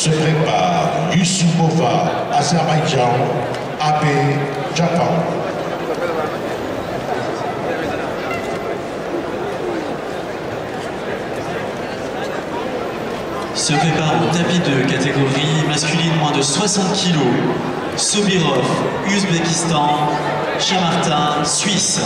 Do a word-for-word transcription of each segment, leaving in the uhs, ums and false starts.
Se prépare Yusupova, Azerbaïdjan, Abe, Japon. Se prépare au tapis de catégorie masculine moins de soixante kilos. Sobirov, Ouzbékistan, Chamartin, Suisse.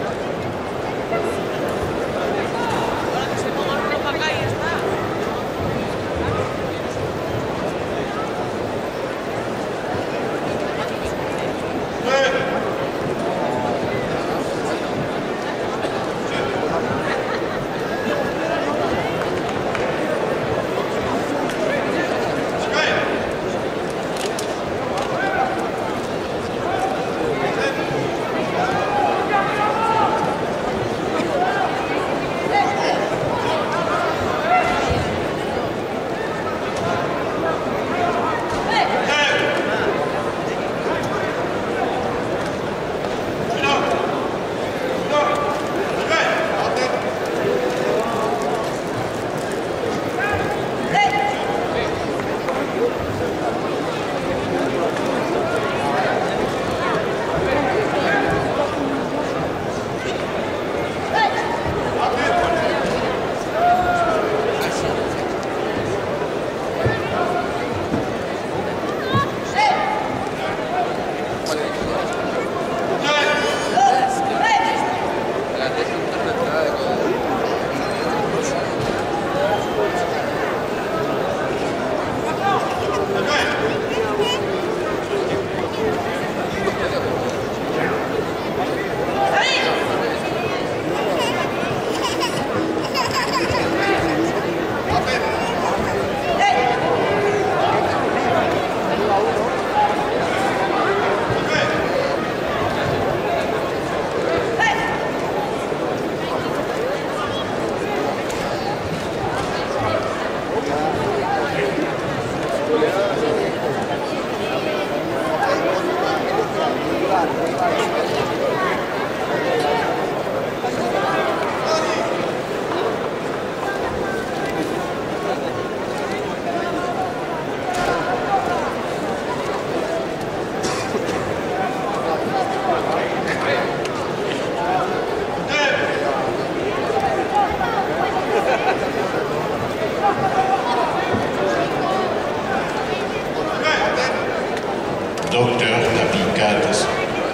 Docteur Tapicades.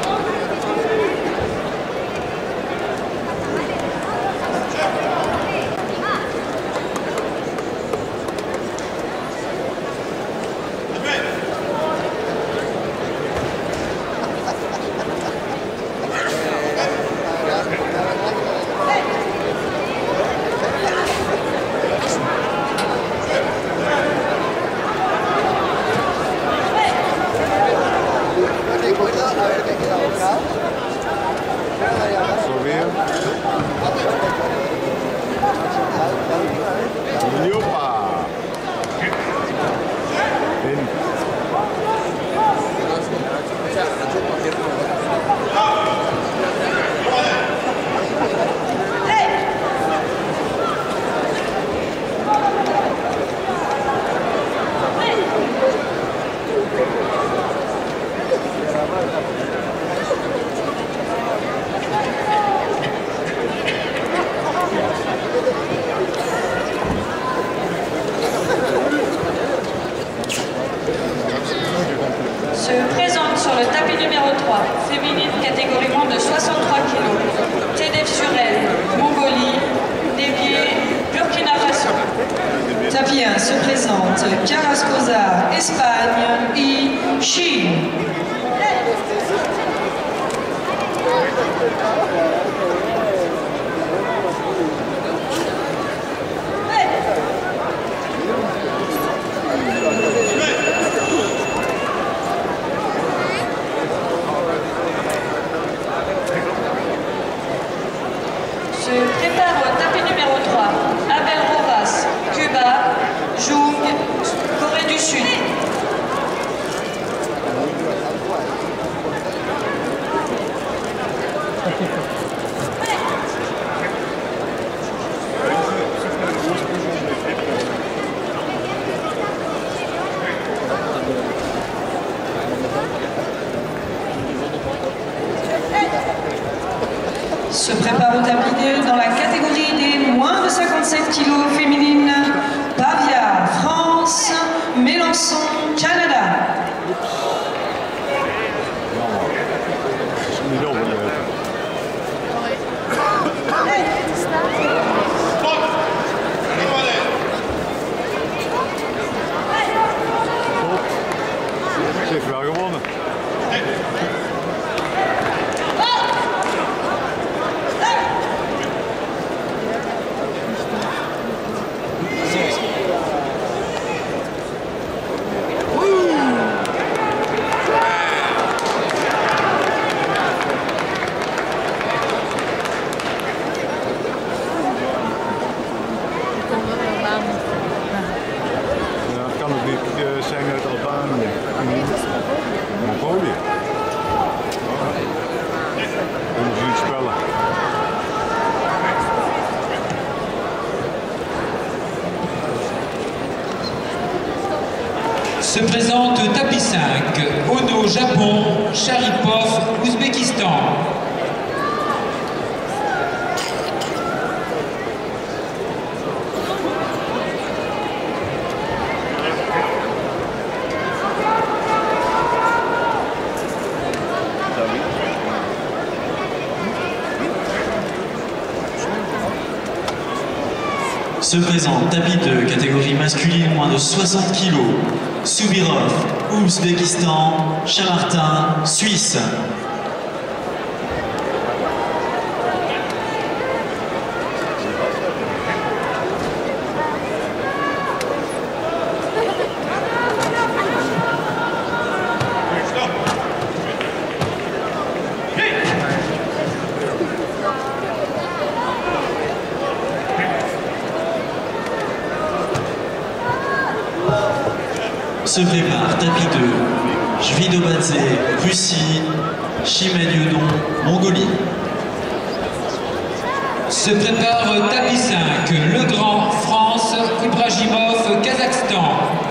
Se présente sur le tapis numéro trois, féminine catégorie moins de soixante-trois kilos. Tedef Surel, Mongolie, Dévier, Burkina Faso. Tapis un se présente Carrascosa, Espagne et Chine. Se prépare au tapis numéro trois, Abel Roras, Cuba, Jung, Corée du Sud. Se présente tapis cinq, Ono Japon, Sharipov Ouzbékistan. Se présente tapis de catégorie masculine moins de soixante kilos, Soubirov, Ouzbékistan, Chamartin, Suisse. Se prépare tapis deux, Jvidobadze, Russie, Chimène-Yodon, Mongolie. Se prépare tapis cinq, Le Grand, France, Ibrahimov, Kazakhstan.